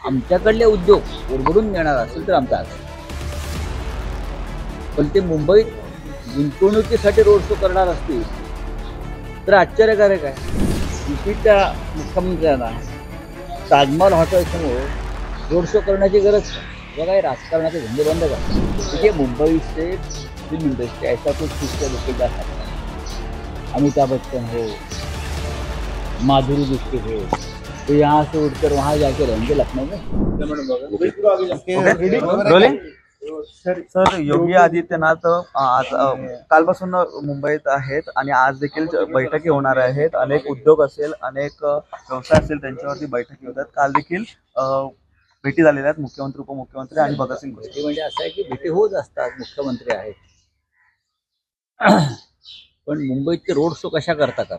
आमच्याकडले उद्योग उरबडून नेणार असेल तर आमचा आग्रह. पण ते मुंबईत गुंतवणुकीसाठी रोड शो करणार असतील तर आश्चर्यकारक आहे. युपीच्या मुख्यमंत्र्यांना ताजमहल हॉटेल समोर रोड शो करण्याची गरज नाही. बघा, हे राजकारणाचे धंदे बंद करा. देखिए, मुंबई से फिल्म इंडस्ट्री ऐसा कुछ किसके लोग जा सकता है. अमिताभ बच्चन हो, माधुरी दीक्षित हो, तो यहाँ से उठकर वहाँ जाके रहेंगे लखनऊ में. रोलिंग. सर, योगी आदित्यनाथ आज कालपासून मुंबईत आहेत आणि आज देखील बैठकी होणार आहेत. अनेक उद्योग असेल, अनेक व्यवसाय असेल, त्यांच्यावरती बैठकी होतात. काल देखील भेटी झालेल्या आहेत मुख्यमंत्री, उपमुख्यमंत्री आणि भगतसिंग. भेटी म्हणजे असं आहे की भेटी होत असतात, मुख्यमंत्री आहेत. पण मुंबईचे रोड शो कशा करताय.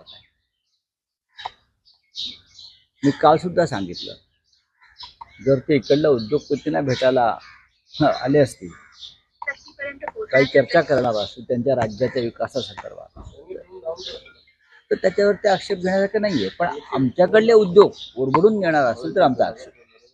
मी काल सुद्धा सांगितलं, जर ते इकडल्या उद्योगपतींना भेटायला आले असतील, काही चर्चा करणार असतील त्यांच्या राज्याच्या विकासासंदर्भात, तर त्याच्यावर ते आक्षेप घेण्यासारखं नाहीये. पण आमच्याकडले उद्योग उरबडून नेणार असेल तर आमचा आक्षेप.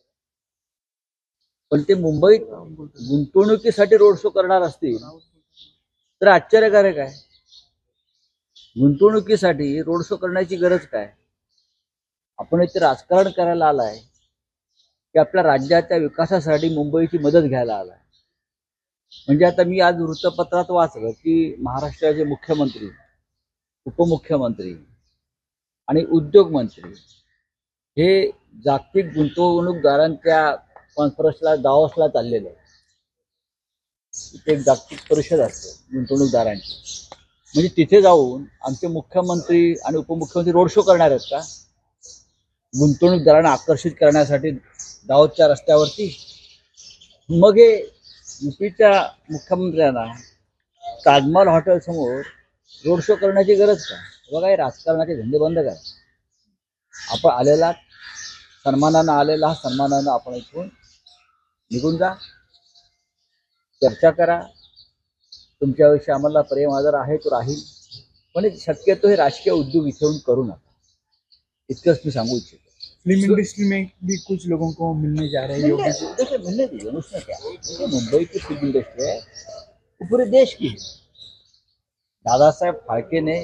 पण ते मुंबईत गुंतवणुकीसाठी रोड शो करणार असतील तर आश्चर्यकारक आहे. गुंतवणुकीसाठी रोड शो करण्याची गरज काय. आपण इथे राजकारण करायला आलाय की आपल्या राज्याच्या विकासासाठी मुंबईची मदत घ्यायला आलाय. म्हणजे आता मी आज वृत्तपत्रात वाचलं की महाराष्ट्राचे मुख्यमंत्री, उपमुख्यमंत्री आणि उद्योग मंत्री हे जागतिक गुंतवणूकदारांच्या कॉन्फरन्सला दावोसला चाललेलं आहे. तिथे एक जागतिक परिषद असते गुंतवणूकदारांची. म्हणजे तिथे जाऊन आमचे मुख्यमंत्री आणि उपमुख्यमंत्री रोड शो करणार आहेत का, गुंतवणूकदारांना आकर्षित करण्यासाठी दावोसच्या रस्त्यावरती. मग हे युपीच्या मुख्यमंत्र्यांना ताजमहल हॉटेल समोर रोड शो करण्याची गरज काय. बघा, हे राजकारणाचे धंदे बंद करा. आपण आलेला सन्मानानं आलेला सन्मानानं आपण इथून निघून जा. चर्चा करा. तुमच्याविषयी आम्हाला प्रेम आदर आहे तो राहील, पण शक्यतो हे राजकीय उद्योग इथे येऊन करू नका. इतकंच मी सांगू इच्छितो. फिल्म इंडस्ट्री में भी कुछ लोगों को मिलने जा रहे हैं. देखिए, मिलने दीजिए, उसमें क्या है. देखिए, मुंबई की फिल्म इंडस्ट्री है वो पूरे देश की है. दादा साहेब फाळके ने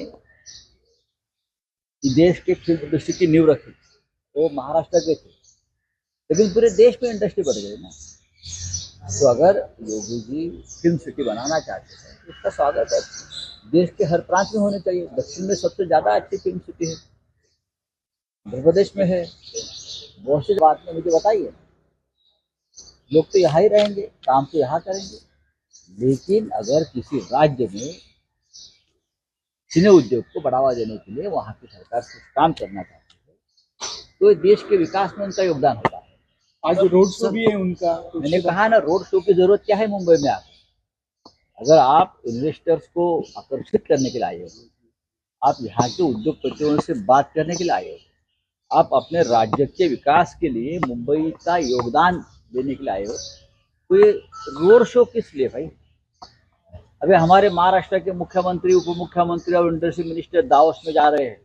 देश के फिल्म इंडस्ट्री की नींव रखी. वो महाराष्ट्र के थे, लेकिन पूरे देश में इंडस्ट्री बढ़ गई ना. तो अगर योगी जी फिल्म सिटी बनाना चाहते हैं तो उसका स्वागत है. देश के हर प्रांत में होने चाहिए. दक्षिण में सबसे ज्यादा अच्छी फिल्म सिटी है, मध्य प्रदेश में है. बहुत सी बात में मुझे बताइए. लोग तो यहाँ ही रहेंगे, काम तो यहाँ करेंगे. लेकिन अगर किसी राज्य में सिने उद्योग को बढ़ावा देने के लिए वहाँ की सरकार कुछ काम करना चाहती है तो देश के विकास में उनका योगदान होता है. आज रोड शो भी है उनका. मैंने कहा ना, रोड शो की जरूरत क्या है मुंबई में. आप अगर आप इन्वेस्टर्स को आकर्षित करने के लिए आए हो, आप यहाँ के उद्योगपतियों से बात करने के लिए आए हो, आप अपने राज्य के विकास के लिए मुंबई का योगदान देने के लिए आए हो, तो ये रोड शो किस लिए भाई. अभी हमारे महाराष्ट्र के मुख्यमंत्री, उप मुख्यमंत्री और इंडस्ट्री मिनिस्टर दावोस में जा रहे हैं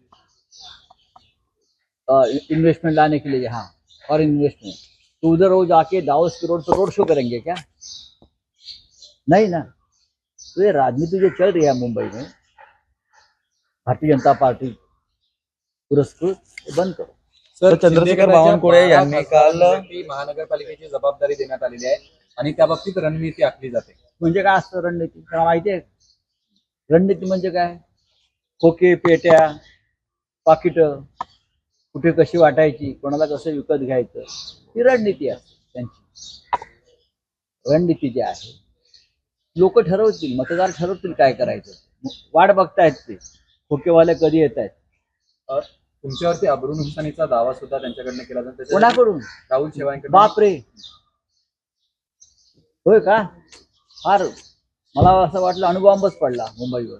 इन्वेस्टमेंट लाने के लिए यहाँ, और इन्वेस्टमेंट. तो उधर वो जाके दावोस के रोड पर रोड शो करेंगे क्या. नहीं ना. तो ये राजनीति जो चल रही है मुंबई में, भारतीय जनता पार्टी पुरस्कृत, बंद करो. सर, चंद्रशेखर बावनकुळे यांनी काल महानगरपालिकेची जबाबदारी देण्यात आलेली आहे आणि त्या बाबतीत रणनीती आखली जाते. म्हणजे काय असतं रणनीती. मला माहिती आहे रणनीती म्हणजे काय. खोके, पेट्या, पाकिट कुठे कशी वाटायची, कोणाला कसं विकत घ्यायचं, ही रणनीती असते त्यांची. रणनीती जी आहे लोक ठरवतील, मतदार ठरवतील काय करायचं. वाट बघतायत ते खोकेवाले कधी येत आहेत. तुमच्यावरती अब्रू नुकसानीचा दावा सुद्धा त्यांच्याकडनं केला जातो. कोणाकडून. राहुल शेवाळेंकडून. बापरे, होय का. फार मला असं वाटलं अणुबॉम्बच पडला मुंबईवर.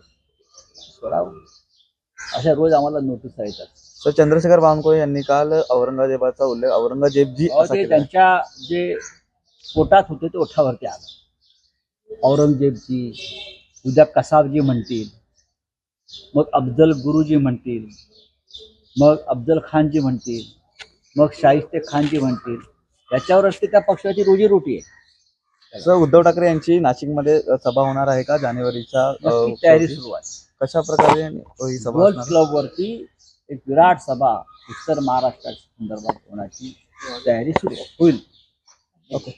अशा रोज आम्हाला नोटीस येतात. सर, चंद्रशेखर बावनकुळे यांनी काल औरंगजेबाचा उल्लेख, औरंगजेबजी ते त्यांच्या जे पोटात होते ते ओठावरती आलं. औरंगजेबजी, उद्या कसाबजी म्हणतील, मग अफजल गुरुजी म्हणतील, मग अफजल खानजी म्हणतील, मग शाहिस्ते खानजी म्हणतील. त्याच्यावरच ते त्या पक्षाची रोजीरोटी आहे. सर उद्धव ठाकरे यांची नाशिकमध्ये सभा होणार आहे का जानेवारीच्या नक्की तयारी शेवटी? सुरू आहे. कशा प्रकारे ही सभा गोल्फ असणार? क्लब वरती एक विराट सभा उत्तर महाराष्ट्राच्या संदर्भात होण्याची तयारी सुरू आहे. होईल. ओके.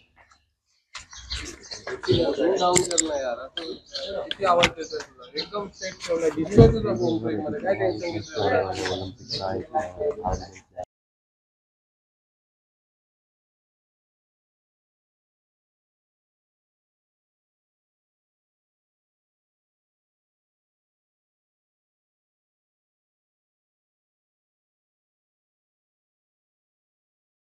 एकदम सेट ठेवलं.